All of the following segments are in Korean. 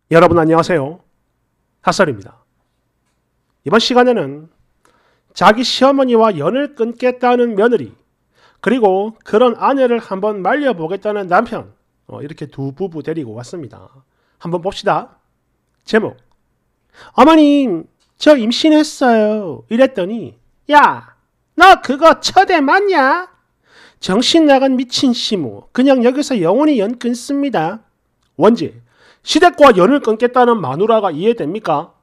여러분 안녕하세요. 핫설입니다. 이번 시간에는 자기 시어머니와 연을 끊겠다는 며느리, 그리고 그런 아내를 한번 말려보겠다는 남편, 이렇게 두 부부 데리고 왔습니다. 한번 봅시다. 제목, 어머님 저 임신했어요 이랬더니 야, 너 그거 처대 맞냐? 정신 나간 미친 시모, 그냥 여기서 영원히 연 끊습니다. 원제, 시댁과 연을 끊겠다는 마누라가 이해됩니까?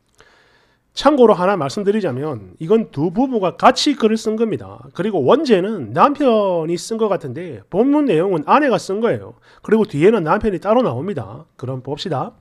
참고로 하나 말씀드리자면 이건 두 부부가 같이 글을 쓴 겁니다. 그리고 원제는 남편이 쓴 것 같은데 본문 내용은 아내가 쓴 거예요. 그리고 뒤에는 남편이 따로 나옵니다. 그럼 봅시다.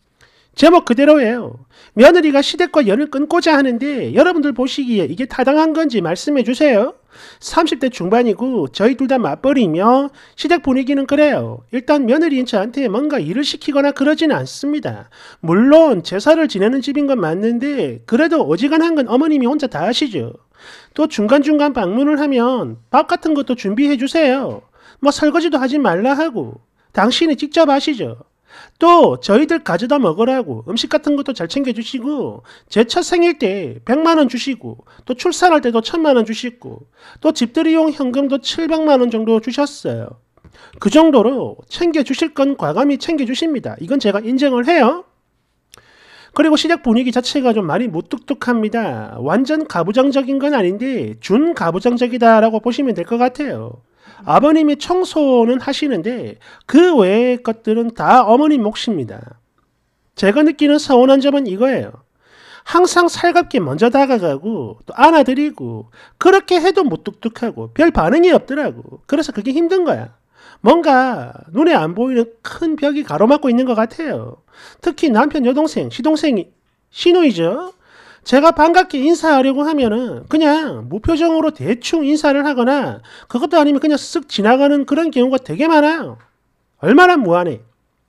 제목 그대로예요. 며느리가 시댁과 연을 끊고자 하는데 여러분들 보시기에 이게 타당한 건지 말씀해 주세요. 30대 중반이고 저희 둘 다 맞벌이며 시댁 분위기는 그래요. 일단 며느리인 저한테 뭔가 일을 시키거나 그러지는 않습니다. 물론 제사를 지내는 집인 건 맞는데 그래도 어지간한 건 어머님이 혼자 다 하시죠. 또 중간중간 방문을 하면 밥 같은 것도 준비해 주세요. 뭐 설거지도 하지 말라 하고 당신이 직접 하시죠. 또 저희들 가져다 먹으라고 음식 같은 것도 잘 챙겨주시고 제 첫 생일 때 100만원 주시고 또 출산할 때도 1000만원 주시고 또 집들이용 현금도 700만원 정도 주셨어요. 그 정도로 챙겨주실 건 과감히 챙겨주십니다. 이건 제가 인정을 해요. 그리고 시댁 분위기 자체가 좀 많이 무뚝뚝합니다. 완전 가부장적인 건 아닌데 준 가부장적이다라고 보시면 될 것 같아요. 아버님이 청소는 하시는데 그 외의 것들은 다 어머님 몫입니다. 제가 느끼는 서운한 점은 이거예요. 항상 살갑게 먼저 다가가고 또 안아드리고 그렇게 해도 무뚝뚝하고 별 반응이 없더라고. 그래서 그게 힘든 거야. 뭔가 눈에 안 보이는 큰 벽이 가로막고 있는 것 같아요. 특히 남편 여동생, 시동생이 시누이죠. 제가 반갑게 인사하려고 하면은 그냥 무표정으로 대충 인사를 하거나 그것도 아니면 그냥 쓱 지나가는 그런 경우가 되게 많아요. 얼마나 무안해.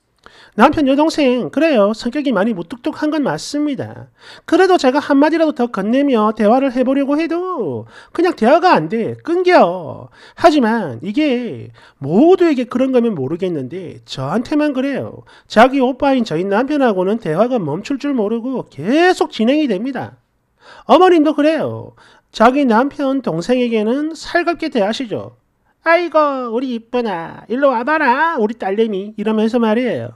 남편 여동생 그래요. 성격이 많이 무뚝뚝한 건 맞습니다. 그래도 제가 한마디라도 더 건네며 대화를 해보려고 해도 그냥 대화가 안 돼. 끊겨. 하지만 이게 모두에게 그런 거면 모르겠는데 저한테만 그래요. 자기 오빠인 저희 남편하고는 대화가 멈출 줄 모르고 계속 진행이 됩니다. 어머님도 그래요. 자기 남편 동생에게는 살갑게 대하시죠. 아이고 우리 이쁘나 일로 와봐라 우리 딸내미 이러면서 말이에요.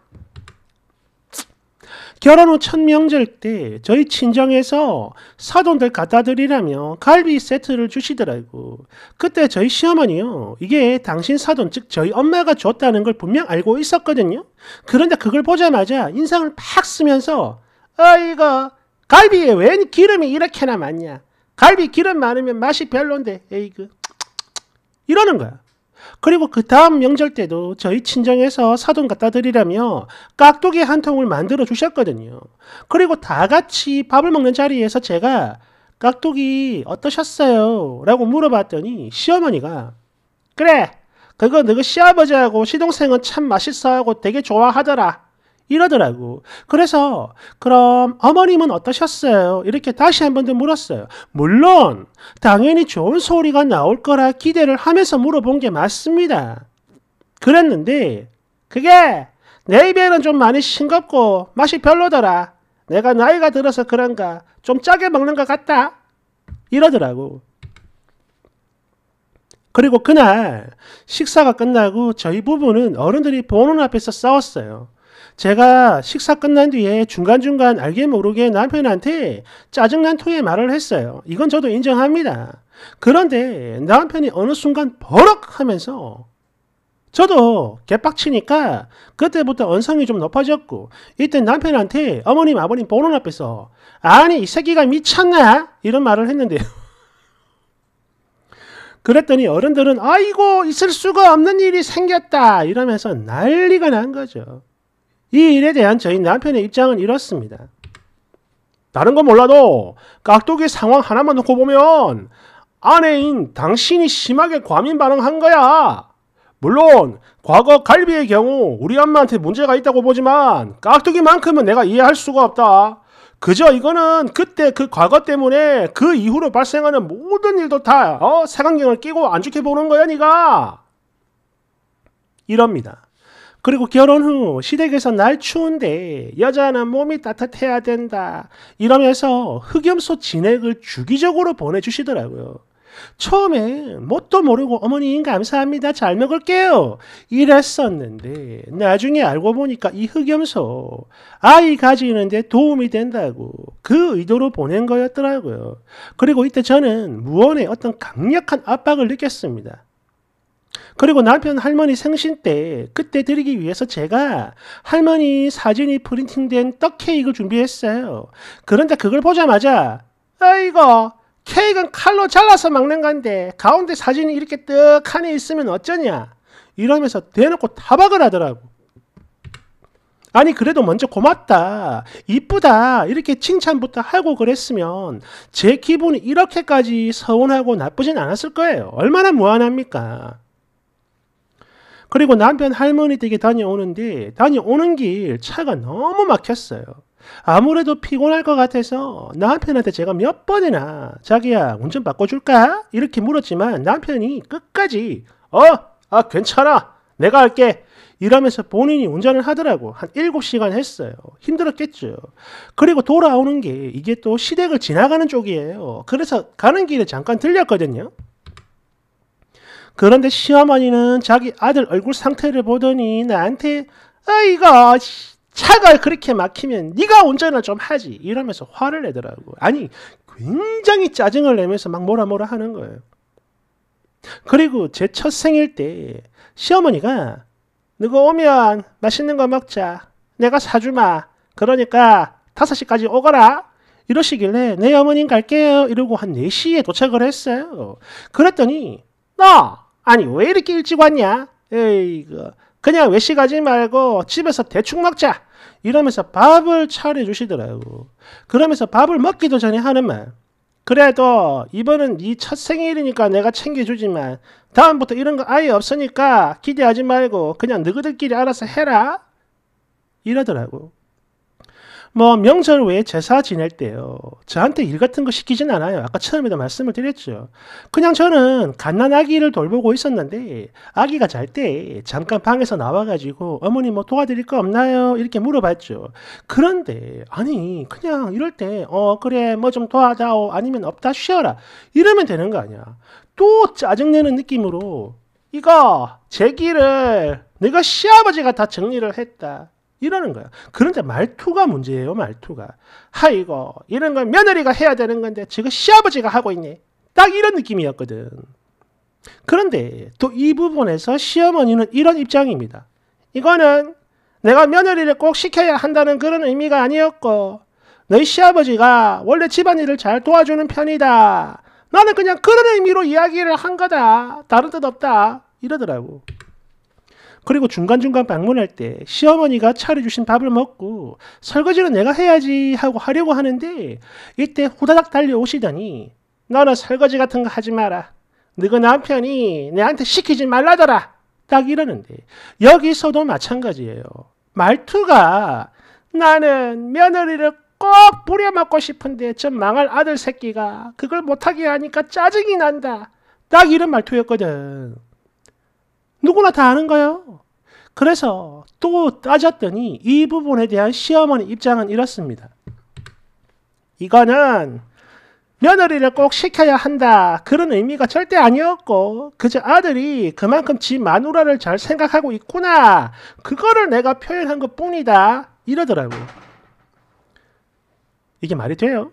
결혼 후 첫 명절 때 저희 친정에서 사돈들 갖다 드리라며 갈비 세트를 주시더라고. 그때 저희 시어머니요. 이게 당신 사돈 즉 저희 엄마가 줬다는 걸 분명 알고 있었거든요. 그런데 그걸 보자마자 인상을 팍 쓰면서 어이구 갈비에 웬 기름이 이렇게나 많냐. 갈비 기름 많으면 맛이 별론데 에이그 이러는 거야. 그리고 그 다음 명절 때도 저희 친정에서 사돈 갖다 드리라며 깍두기 한 통을 만들어 주셨거든요. 그리고 다 같이 밥을 먹는 자리에서 제가 깍두기 어떠셨어요? 라고 물어봤더니 시어머니가 그래 그거 너희 시아버지하고 시동생은 참 맛있어하고 되게 좋아하더라 이러더라고. 그래서 그럼 어머님은 어떠셨어요? 이렇게 다시 한 번 더 물었어요. 물론 당연히 좋은 소리가 나올 거라 기대를 하면서 물어본 게 맞습니다. 그랬는데 그게 내 입에는 좀 많이 싱겁고 맛이 별로더라. 내가 나이가 들어서 그런가 좀 짜게 먹는 것 같다 이러더라고. 그리고 그날 식사가 끝나고 저희 부부는 어른들이 보는 앞에서 싸웠어요. 제가 식사 끝난 뒤에 중간중간 알게 모르게 남편한테 짜증난 토의 말을 했어요. 이건 저도 인정합니다. 그런데 남편이 어느 순간 버럭 하면서 저도 개빡치니까 그때부터 언성이 좀 높아졌고 이때 남편한테 어머님 아버님 보는 앞에서 아니 이 새끼가 미쳤나? 이런 말을 했는데요. 그랬더니 어른들은 아이고 있을 수가 없는 일이 생겼다 이러면서 난리가 난 거죠. 이 일에 대한 저희 남편의 입장은 이렇습니다. 다른 건 몰라도 깍두기 상황 하나만 놓고 보면 아내인 당신이 심하게 과민 반응한 거야. 물론 과거 갈비의 경우 우리 엄마한테 문제가 있다고 보지만 깍두기만큼은 내가 이해할 수가 없다. 그저 이거는 그때 그 과거 때문에 그 이후로 발생하는 모든 일도 다 색안경을 끼고 안 좋게 보는 거야 니가. 이럽니다. 그리고 결혼 후 시댁에서 날 추운데 여자는 몸이 따뜻해야 된다 이러면서 흑염소 진액을 주기적으로 보내주시더라고요. 처음에 뭣도 모르고 어머님 감사합니다 잘 먹을게요 이랬었는데 나중에 알고 보니까 이 흑염소 아이 가지는데 도움이 된다고 그 의도로 보낸 거였더라고요. 그리고 이때 저는 무언의 어떤 강력한 압박을 느꼈습니다. 그리고 남편 할머니 생신 때 그때 드리기 위해서 제가 할머니 사진이 프린팅된 떡 케이크를 준비했어요. 그런데 그걸 보자마자 아이고 케이크는 칼로 잘라서 먹는 건데 가운데 사진이 이렇게 떡하니 있으면 어쩌냐 이러면서 대놓고 타박을 하더라고. 아니 그래도 먼저 고맙다 이쁘다 이렇게 칭찬부터 하고 그랬으면 제 기분이 이렇게까지 서운하고 나쁘진 않았을 거예요. 얼마나 무한합니까. 그리고 남편 할머니 댁에 다녀오는데 다녀오는 길 차가 너무 막혔어요. 아무래도 피곤할 것 같아서 남편한테 제가 몇 번이나 자기야 운전 바꿔줄까? 이렇게 물었지만 남편이 끝까지 괜찮아 내가 할게 이러면서 본인이 운전을 하더라고. 한 7시간 했어요. 힘들었겠죠. 그리고 돌아오는 게 이게 또 시댁을 지나가는 쪽이에요. 그래서 가는 길에 잠깐 들렸거든요. 그런데 시어머니는 자기 아들 얼굴 상태를 보더니 나한테 이거 차가 그렇게 막히면 네가 운전을 좀 하지 이러면서 화를 내더라고. 아니 굉장히 짜증을 내면서 막 뭐라 하는 거예요. 그리고 제 첫 생일 때 시어머니가 너가 오면 맛있는 거 먹자 내가 사주마 그러니까 5시까지 오거라 이러시길래 네 어머님 갈게요 이러고 한 4시에 도착을 했어요. 그랬더니 아니 왜 이렇게 일찍 왔냐? 에이그 그냥 외식 가지 말고 집에서 대충 먹자 이러면서 밥을 차려주시더라고. 그러면서 밥을 먹기도 전에 하는 말 그래도 이번은 네 첫 생일이니까 내가 챙겨주지만 다음부터 이런 거 아예 없으니까 기대하지 말고 그냥 너희들끼리 알아서 해라 이러더라고. 뭐 명절 외에 제사 지낼 때요 저한테 일 같은 거 시키진 않아요. 아까 처음에도 말씀을 드렸죠. 그냥 저는 갓난 아기를 돌보고 있었는데 아기가 잘 때 잠깐 방에서 나와가지고 어머니 뭐 도와드릴 거 없나요? 이렇게 물어봤죠. 그런데 아니 그냥 이럴 때 그래 뭐 좀 도와다오 아니면 없다 쉬어라 이러면 되는 거 아니야. 또 짜증내는 느낌으로 이거 제 길을 내가 시아버지가 다 정리를 했다 이러는 거야. 그런데 말투가 문제예요. 말투가. 아이고 이런 건 며느리가 해야 되는 건데 지금 시아버지가 하고 있네. 딱 이런 느낌이었거든. 그런데 또 이 부분에서 시어머니는 이런 입장입니다. 이거는 내가 며느리를 꼭 시켜야 한다는 그런 의미가 아니었고 너희 시아버지가 원래 집안일을 잘 도와주는 편이다. 나는 그냥 그런 의미로 이야기를 한 거다. 다른 뜻 없다. 이러더라고. 그리고 중간중간 방문할 때 시어머니가 차려주신 밥을 먹고 설거지는 내가 해야지 하고 하려고 하는데 이때 후다닥 달려오시더니 너는 설거지 같은 거 하지 마라. 너희 남편이 내한테 시키지 말라더라. 딱 이러는데 여기서도 마찬가지예요. 말투가 나는 며느리를 꼭 부려먹고 싶은데 저 망할 아들 새끼가 그걸 못하게 하니까 짜증이 난다. 딱 이런 말투였거든. 누구나 다 아는 거예요. 그래서 또 따졌더니 이 부분에 대한 시어머니 입장은 이렇습니다. 이거는 며느리를 꼭 시켜야 한다. 그런 의미가 절대 아니었고 그저 아들이 그만큼 지 마누라를 잘 생각하고 있구나. 그거를 내가 표현한 것뿐이다. 이러더라고. 이게 말이 돼요?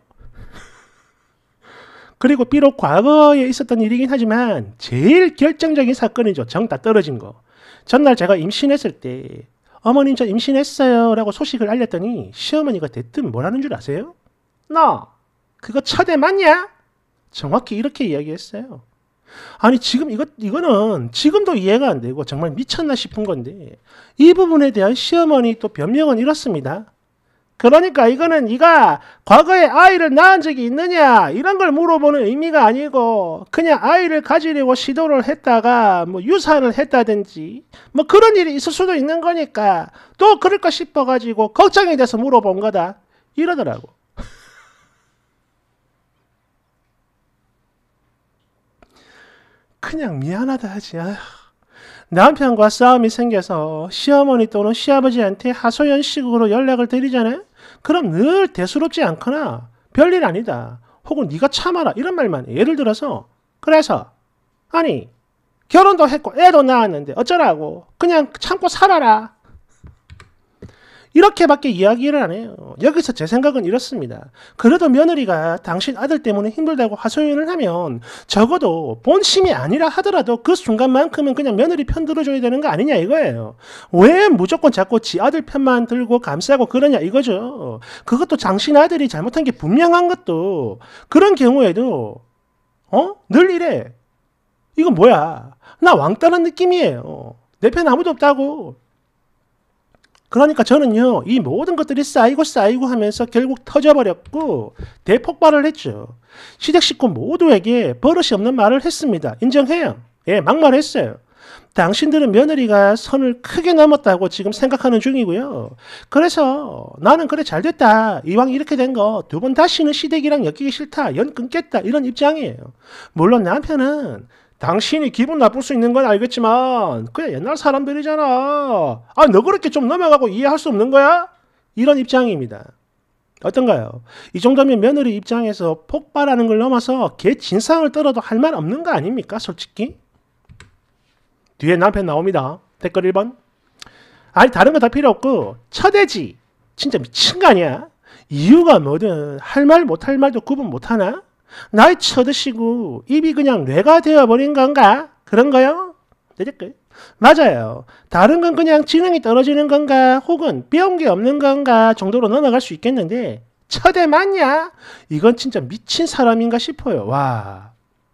그리고 비록 과거에 있었던 일이긴 하지만 제일 결정적인 사건이죠. 정 다 떨어진 거. 전날 제가 임신했을 때 어머님 저 임신했어요 라고 소식을 알렸더니 시어머니가 대뜸 뭐라는 줄 아세요? 너 그거 첫애 맞냐? 정확히 이렇게 이야기했어요. 아니 지금 이거는 지금도 이해가 안 되고 정말 미쳤나 싶은 건데 이 부분에 대한 시어머니 또 변명은 이렇습니다. 그러니까 이거는 네가 과거에 아이를 낳은 적이 있느냐 이런 걸 물어보는 의미가 아니고 그냥 아이를 가지려고 시도를 했다가 뭐 유산을 했다든지 뭐 그런 일이 있을 수도 있는 거니까 또 그럴까 싶어가지고 걱정이 돼서 물어본 거다 이러더라고. 그냥 미안하다 하지. 남편과 싸움이 생겨서 시어머니 또는 시아버지한테 하소연식으로 연락을 드리잖아요. 그럼 늘 대수롭지 않거나 별일 아니다. 혹은 네가 참아라 이런 말만 해. 예를 들어서 그래서 아니 결혼도 했고 애도 낳았는데 어쩌라고 그냥 참고 살아라. 이렇게밖에 이야기를 안 해요. 여기서 제 생각은 이렇습니다. 그래도 며느리가 당신 아들 때문에 힘들다고 하소연을 하면 적어도 본심이 아니라 하더라도 그 순간만큼은 그냥 며느리 편 들어줘야 되는 거 아니냐 이거예요. 왜 무조건 자꾸 지 아들 편만 들고 감싸고 그러냐 이거죠. 그것도 당신 아들이 잘못한 게 분명한 것도 그런 경우에도 늘 이래. 이건 뭐야. 나 왕따는 느낌이에요. 내 편 아무도 없다고. 그러니까 저는요, 이 모든 것들이 쌓이고 하면서 결국 터져버렸고 대폭발을 했죠. 시댁 식구 모두에게 버릇이 없는 말을 했습니다. 인정해요. 예, 막말했어요. 당신들은 며느리가 선을 크게 넘었다고 지금 생각하는 중이고요. 그래서 나는 그래 잘됐다. 이왕 이렇게 된 거 두 번 다시는 시댁이랑 엮이기 싫다. 연 끊겠다. 이런 입장이에요. 물론 남편은 당신이 기분 나쁠 수 있는 건 알겠지만 그냥 옛날 사람들이잖아. 아, 너 그렇게 좀 넘어가고 이해할 수 없는 거야? 이런 입장입니다. 어떤가요? 이 정도면 며느리 입장에서 폭발하는 걸 넘어서 개 진상을 떨어도 할 말 없는 거 아닙니까? 솔직히. 뒤에 남편 나옵니다. 댓글 1번. 아니 다른 거 다 필요 없고 처대지. 진짜 미친 거 아니야? 이유가 뭐든 할 말 못할 말도 구분 못하나? 나이 쳐드시고 입이 그냥 뇌가 되어버린 건가? 그런 거요? 댓글. 맞아요. 다른 건 그냥 지능이 떨어지는 건가 혹은 배운 게 없는 건가 정도로 넘어갈 수 있겠는데 처대 맞냐? 이건 진짜 미친 사람인가 싶어요. 와.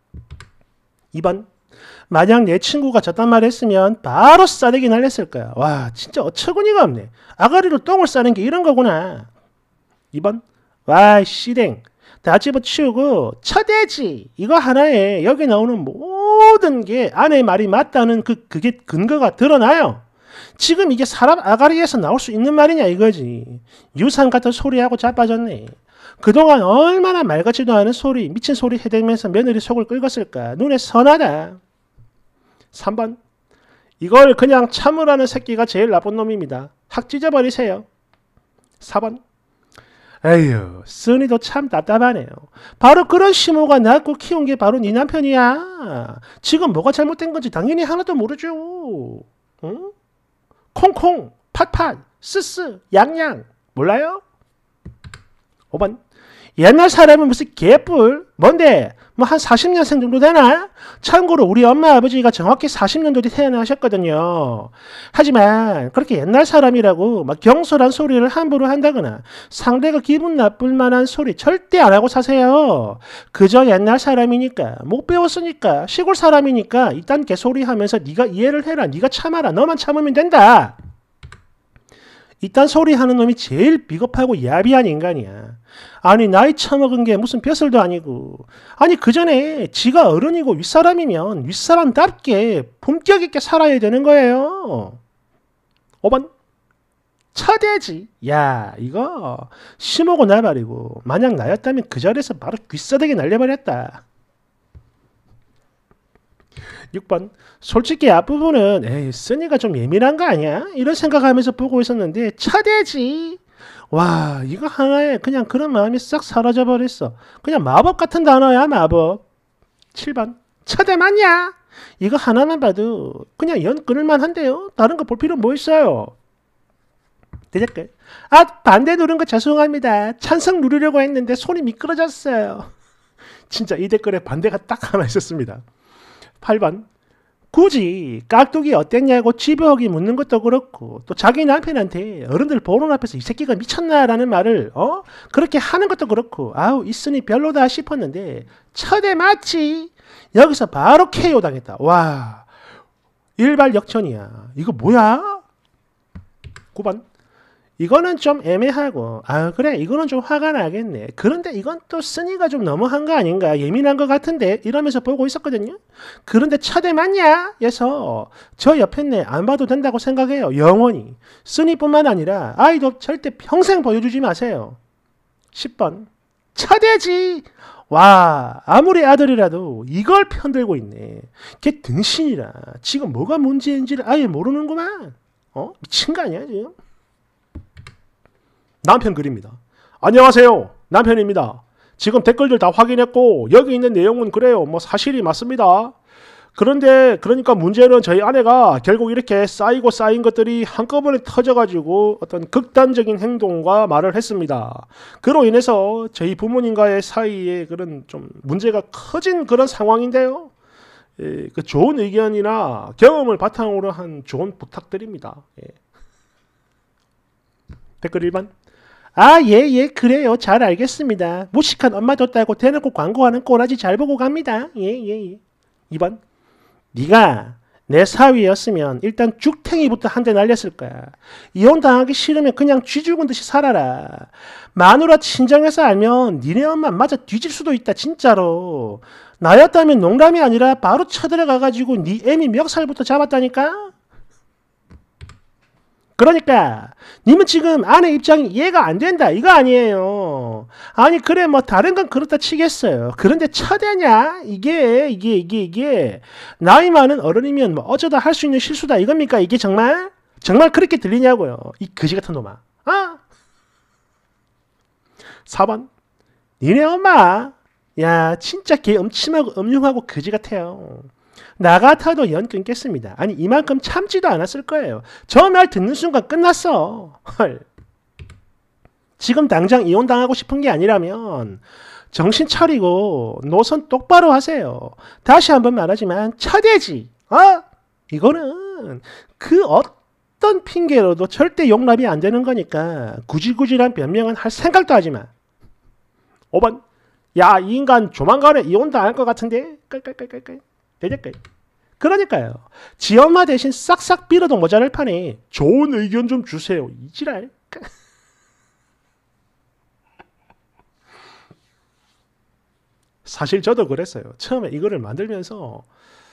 2번. 만약 내 친구가 저딴 말 했으면 바로 싸대기 날렸을 거야. 와 진짜 어처구니가 없네. 아가리로 똥을 싸는 게 이런 거구나. 2번. 와 씨댕. 다 집어치우고 처대지. 이거 하나에 여기 나오는 모든 게 아내의 말이 맞다는 그게 근거가 드러나요. 지금 이게 사람 아가리에서 나올 수 있는 말이냐 이거지. 유산 같은 소리하고 자빠졌네. 그동안 얼마나 말 같지도 않은 소리 미친 소리 해대면서 며느리 속을 긁었을까. 눈에 선하다. 3번. 이걸 그냥 참으라는 새끼가 제일 나쁜 놈입니다. 확 찢어버리세요. 4번. 에휴, 쓰니도 참 답답하네요. 바로 그런 시모가 낳고 키운 게 바로 네 남편이야. 지금 뭐가 잘못된 건지 당연히 하나도 모르죠. 응? 콩콩, 팥팥, 쓰쓰, 양양. 몰라요? 5번. 옛날 사람은 무슨 개뿔? 뭔데? 뭐 한 40년생 정도 되나? 참고로 우리 엄마 아버지가 정확히 40년도 뒤 태어나셨거든요. 하지만 그렇게 옛날 사람이라고 막 경솔한 소리를 함부로 한다거나 상대가 기분 나쁠 만한 소리 절대 안 하고 사세요. 그저 옛날 사람이니까 못 배웠으니까 시골 사람이니까 이딴 개소리 하면서 네가 이해를 해라. 네가 참아라. 너만 참으면 된다. 이딴 소리 하는 놈이 제일 비겁하고 야비한 인간이야. 아니 나이 처먹은 게 무슨 벼슬도 아니고 아니 그 전에 지가 어른이고 윗사람이면 윗사람답게 품격 있게 살아야 되는 거예요. 5번. 처대지. 야 이거 심오고 나발이고 만약 나였다면 그 자리에서 바로 귀싸대기 날려버렸다. 6번. 솔직히 앞부분은 에이 쓰니가 좀 예민한 거 아니야? 이런 생각하면서 보고 있었는데 차대지. 와 이거 하나에 그냥 그런 마음이 싹 사라져버렸어. 그냥 마법 같은 단어야 마법. 7번. 차대 맞냐? 이거 하나만 봐도 그냥 연 끊을만 한데요. 다른 거 볼 필요 뭐 있어요? 대댓글. 아 반대 누른 거 죄송합니다. 찬성 누르려고 했는데 손이 미끄러졌어요. 진짜 이 댓글에 반대가 딱 하나 있었습니다. 8번. 굳이 깍두기 어땠냐고 집요하게 묻는 것도 그렇고 또 자기 남편한테 어른들 보는 앞에서 이 새끼가 미쳤나라는 말을 그렇게 하는 것도 그렇고 아우 있으니 별로다 싶었는데 처대 맞지? 여기서 바로 KO 당했다. 와 일발역전이야. 이거 뭐야? 9번. 이거는 좀 애매하고 아 그래 이거는 좀 화가 나겠네. 그런데 이건 또 쓰니가 좀 너무한 거 아닌가 예민한 거 같은데 이러면서 보고 있었거든요. 그런데 차대 맞냐? 해서 저 옆에 안 봐도 된다고 생각해요. 영원히. 쓰니뿐만 아니라 아이도 절대 평생 보여주지 마세요. 10번. 차대지. 와, 아무리 아들이라도 이걸 편들고 있네. 걔 등신이라 지금 뭐가 문제인지를 아예 모르는구만. 미친 거 아니야 지금? 남편 글입니다. 안녕하세요. 남편입니다. 지금 댓글들 다 확인했고 여기 있는 내용은 그래요. 뭐 사실이 맞습니다. 그런데 그러니까 문제는 저희 아내가 결국 이렇게 쌓이고 쌓인 것들이 한꺼번에 터져가지고 어떤 극단적인 행동과 말을 했습니다. 그로 인해서 저희 부모님과의 사이에 그런 좀 문제가 커진 그런 상황인데요. 그 좋은 의견이나 경험을 바탕으로 한 조언 부탁드립니다. 댓글 1번. 아, 예, 그래요. 잘 알겠습니다. 무식한 엄마 뒀다고 대놓고 광고하는 꼬라지 잘 보고 갑니다. 예. 2번. 네가 내 사위였으면 일단 죽탱이부터 한 대 날렸을 거야. 이혼당하기 싫으면 그냥 쥐 죽은 듯이 살아라. 마누라 친정에서 알면 니네 엄마 맞아 뒤질 수도 있다 진짜로. 나였다면 농담이 아니라 바로 쳐들어가가지고 네 애미 멱살부터 잡았다니까. 그러니까 님은 지금 아내 입장이 이해가 안 된다 이거 아니에요. 아니 그래 뭐 다른 건 그렇다 치겠어요. 그런데 처대냐 이게 나이 많은 어른이면 뭐 어쩌다 할 수 있는 실수다 이겁니까? 이게 정말 그렇게 들리냐고요. 이 거지 같은 놈아. 4번. 니네 엄마 야 진짜 개 음침하고 음흉하고 거지 같아요. 나 같아도 연 끊겠습니다. 아니 이만큼 참지도 않았을 거예요. 저 말 듣는 순간 끝났어. 헐. 지금 당장 이혼당하고 싶은 게 아니라면 정신 차리고 노선 똑바로 하세요. 다시 한번 말하지만 차대지. 이거는 그 어떤 핑계로도 절대 용납이 안 되는 거니까 구질구질한 변명은 할 생각도 하지 마. 5번. 야, 이 인간 조만간에 이혼당할 것 같은데? 깔깔깔깔깔. 대댓글. 그러니까요. 지 엄마 대신 싹싹 빌어도 모자랄 판에 좋은 의견 좀 주세요. 이지랄. 사실 저도 그랬어요. 처음에 이거를 만들면서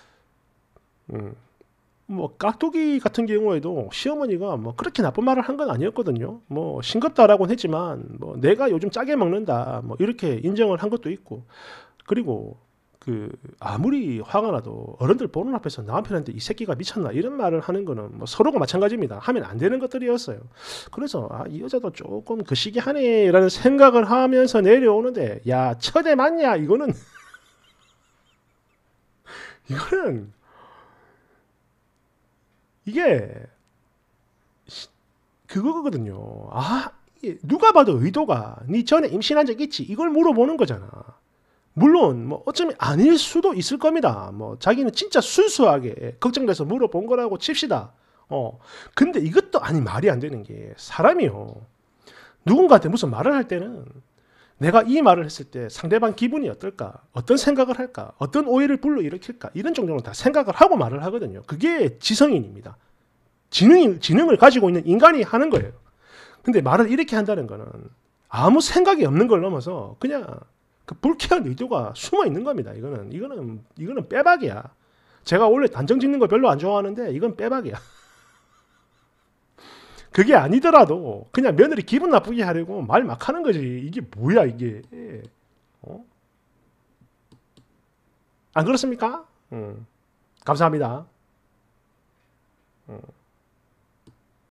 뭐 깍두기 같은 경우에도 시어머니가 뭐 그렇게 나쁜 말을 한 건 아니었거든요. 뭐 싱겁다라고는 했지만 뭐 내가 요즘 짜게 먹는다 뭐 이렇게 인정을 한 것도 있고 그리고 그 아무리 화가 나도 어른들 보는 앞에서 남편한테 이 새끼가 미쳤나 이런 말을 하는 거는 뭐 서로가 마찬가지입니다. 하면 안 되는 것들이었어요. 그래서 이 여자도 조금 그 시기하네라는 생각을 하면서 내려오는데 야 처대 맞냐 이거는 이게 그거거든요. 누가 봐도 의도가 네 전에 임신한 적 있지 이걸 물어보는 거잖아. 물론 뭐 어쩌면 아닐 수도 있을 겁니다. 뭐 자기는 진짜 순수하게 걱정돼서 물어본 거라고 칩시다. 근데 이것도 아니 말이 안 되는 게 사람이요. 누군가한테 무슨 말을 할 때는 내가 이 말을 했을 때 상대방 기분이 어떨까? 어떤 생각을 할까? 어떤 오해를 불러일으킬까? 이런 정도는 다 생각을 하고 말을 하거든요. 그게 지성인입니다. 지능을 가지고 있는 인간이 하는 거예요. 근데 말을 이렇게 한다는 거는 아무 생각이 없는 걸 넘어서 그냥 그 불쾌한 의도가 숨어 있는 겁니다. 이거는 빼박이야. 제가 원래 단정 짓는 거 별로 안 좋아하는데 이건 빼박이야. 그게 아니더라도 그냥 며느리 기분 나쁘게 하려고 말 막 하는 거지. 이게 뭐야 이게. 안 그렇습니까? 감사합니다.